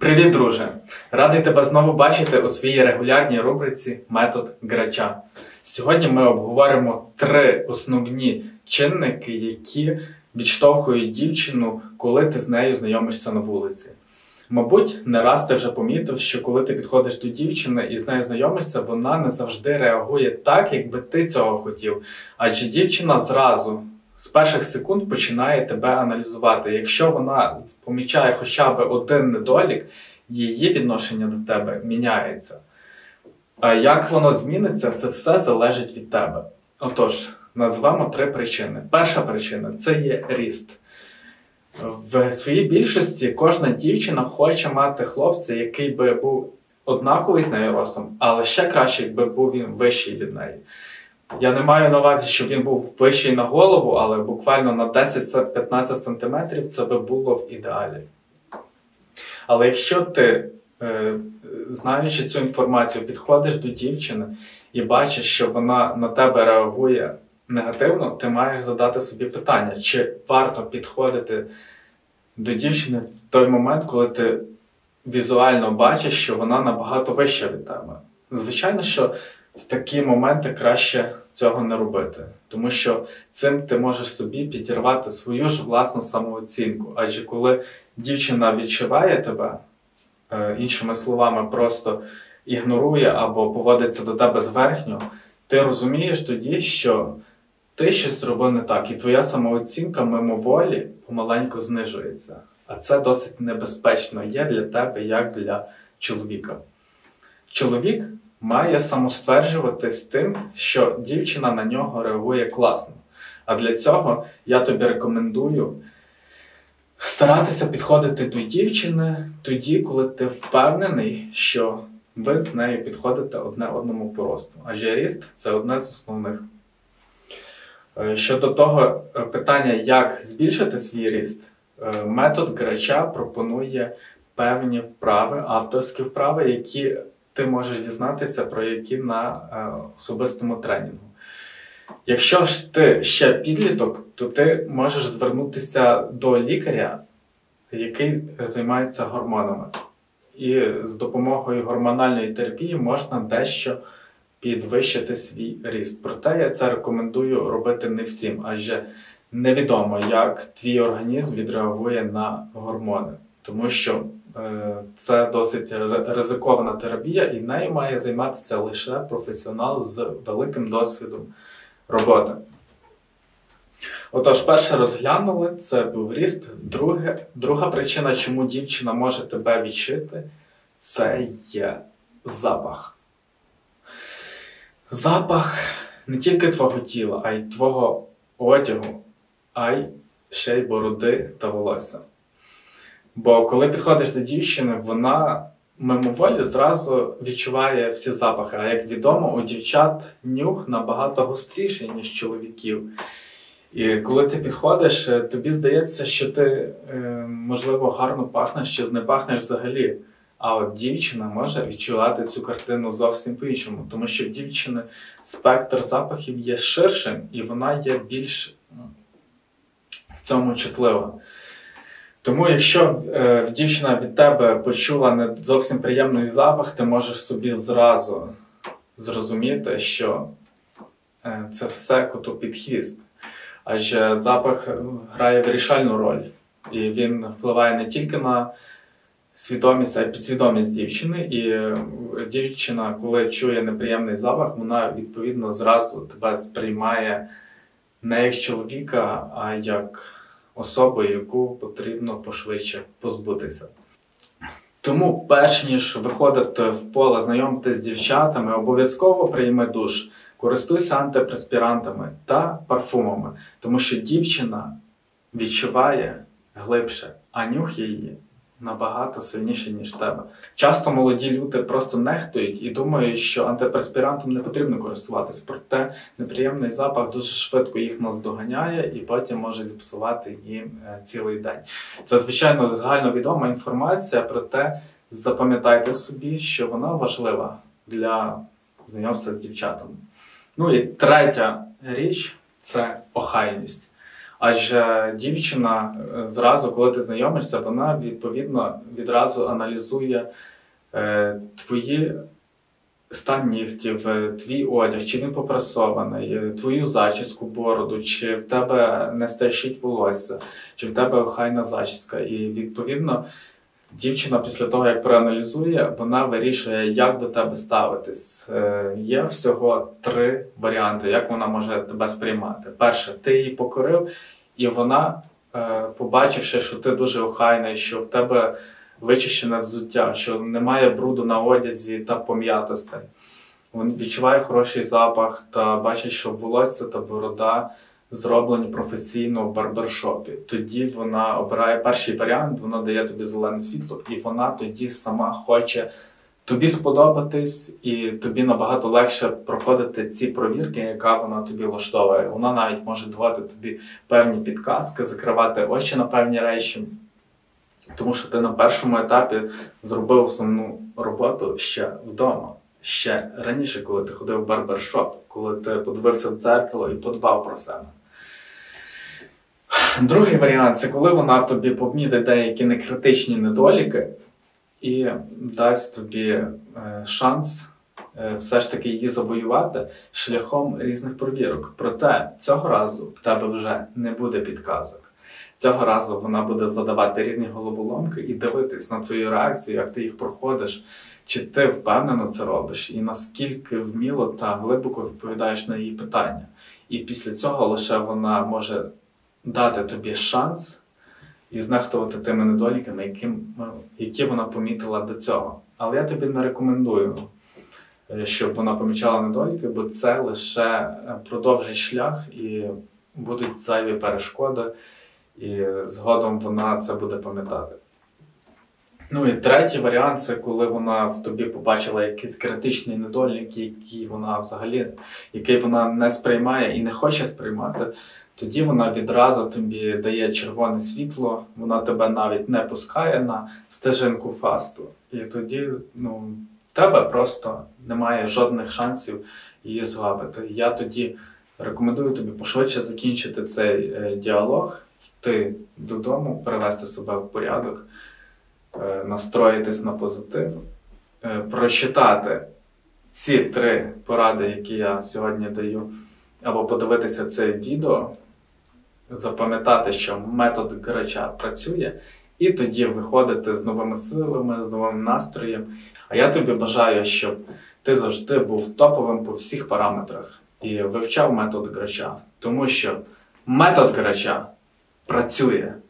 Привіт, друже! Радий тебе знову бачити у своїй регулярній рубриці «Метод Грача». Сьогодні ми обговоримо 3 основні чинники, які відштовхують дівчину, коли ти з нею знайомишся на вулиці. Мабуть, не раз ти вже помітив, що коли ти підходиш до дівчини і з нею знайомишся, вона не завжди реагує так, як би ти цього хотів. Адже дівчина зразу, з перших секунд починає тебе аналізувати. Якщо вона помічає хоча б один недолік, її відношення до тебе міняється. А як воно зміниться, це все залежить від тебе. Отож, назвемо 3 причини. Перша причина – це є ріст. В своїй більшості кожна дівчина хоче мати хлопця, який би був однаковий з нею ростом, але ще краще, якби був він вищий від неї. Я не маю на увазі, щоб він був вищий на голову, але буквально на 10-15 см це би було в ідеалі. Але якщо ти, знаючи цю інформацію, підходиш до дівчини і бачиш, що вона на тебе реагує негативно, ти маєш задати собі питання, чи варто підходити до дівчини в той момент, коли ти візуально бачиш, що вона набагато вища від тебе. Звичайно, що в такі моменти краще цього не робити, тому що цим ти можеш собі підірвати свою ж власну самооцінку. Адже коли дівчина відчуває тебе, іншими словами, просто ігнорує або поводиться до тебе зверхньо, ти розумієш тоді, що ти щось зробив не так, і твоя самооцінка мимоволі помаленьку знижується. А це досить небезпечно є для тебе, як для чоловіка. Чоловік має самостверджувати з тим, що дівчина на нього реагує класно. А для цього я тобі рекомендую старатися підходити до дівчини тоді, коли ти впевнений, що ви з нею підходите одне одному по росту. Адже ріст – це одне з основних. Щодо того питання, як збільшити свій ріст, метод Грача пропонує певні вправи, авторські вправи, які ти можеш дізнатися про які на особистому тренінгу. Якщо ж ти ще підліток, то ти можеш звернутися до лікаря, який займається гормонами. І з допомогою гормональної терапії можна дещо підвищити свій ріст. Проте я це рекомендую робити не всім, адже невідомо, як твій організм відреагує на гормони. Тому що це досить ризикована терапія, і нею має займатися лише професіонал з великим досвідом роботи. Отож, перше розглянули, це був ріст. Друга причина, чому дівчина може тебе відчути, це є запах. Запах не тільки твого тіла, а й твого одягу, а й ще й бороди та волосся. Бо коли підходиш до дівчини, вона мимоволі зразу відчуває всі запахи. А як відомо, у дівчат нюх набагато гостріший, ніж чоловіків. І коли ти підходиш, тобі здається, що ти, можливо, гарно пахнеш, чи не пахнеш взагалі. А от дівчина може відчувати цю картину зовсім по-іншому. Тому що в дівчини спектр запахів є ширшим, і вона є більш в цьому чутлива. Тому якщо дівчина від тебе почула не зовсім приємний запах, ти можеш собі зразу зрозуміти, що це все коту під хвіст. Адже запах грає вирішальну роль. І він впливає не тільки на свідомість, а й підсвідомість дівчини. І дівчина, коли чує неприємний запах, вона відповідно зразу тебе сприймає не як чоловіка, а як особу, яку потрібно пошвидше позбутися. Тому, перш ніж виходити в поле, знайомитися з дівчатами, обов'язково прийми душ, користуйся антипреспірантами та парфумами, тому що дівчина відчуває глибше, а нюх її набагато сильніший, ніж тебе. Часто молоді люди просто нехтують і думають, що антипреспірантом не потрібно користуватись, проте неприємний запах дуже швидко їх наздоганяє і потім може зіпсувати їм цілий день. Це, звичайно, загальновідома інформація, проте запам'ятайте собі, що вона важлива для знайомства з дівчатами. Ну і третя річ – це охайність. Адже дівчина зразу, коли ти знайомишся, вона відповідно відразу аналізує твої стан нігтів, твій одяг, чи він попрасований, твою зачіску, бороду, чи в тебе не стирчить волосся, чи в тебе охайна зачіска. І відповідно дівчина після того, як проаналізує, вона вирішує, як до тебе ставитись. Є всього 3 варіанти, як вона може тебе сприймати. Перше, ти її покорив, і вона, побачивши, що ти дуже охайний, що в тебе вичищене взуття, що немає бруду на одязі та пом'ятостей. Він відчуває хороший запах та бачить, що волосся та борода зроблені професійно в барбершопі. Тоді вона обирає перший варіант, вона дає тобі зелене світло, і вона тоді сама хоче тобі сподобатись, і тобі набагато легше проходити ці провірки, яка вона тобі влаштовує. Вона навіть може давати тобі певні підказки, закривати очі на певні речі, тому що ти на першому етапі зробив основну роботу ще вдома. Ще раніше, коли ти ходив в барбершоп, коли ти подивився в дзеркало і подбав про себе. Другий варіант – це коли вона в тобі помітить деякі некритичні недоліки і дасть тобі шанс все ж таки її завоювати шляхом різних провірок. Проте цього разу в тебе вже не буде підказок. Цього разу вона буде задавати різні головоломки і дивитись на твою реакцію, як ти їх проходиш, чи ти впевнено це робиш, і наскільки вміло та глибоко відповідаєш на її питання. І після цього лише вона може дати тобі шанс і знехтувати тими недоліками, які вона помітила до цього. Але я тобі не рекомендую, щоб вона помічала недоліки, бо це лише продовжить шлях і будуть зайві перешкоди, і згодом вона це буде пам'ятати. Ну і третій варіант – це коли вона в тобі побачила якийсь критичний недолік, який вона не сприймає і не хоче сприймати. Тоді вона відразу тобі дає червоне світло, вона тебе навіть не пускає на стежинку фасту. І тоді в тебе просто немає жодних шансів її згабити. Я тоді рекомендую тобі пошвидше закінчити цей діалог, йти додому, привести себе в порядок, настроїтись на позитив, прочитати ці 3 поради, які я сьогодні даю, або подивитися це відео, запам'ятати, що метод Грача працює, і тоді виходити з новими силами, з новим настроєм. А я тобі бажаю, щоб ти завжди був топовим по всіх параметрах і вивчав метод Грача, тому що метод Грача працює.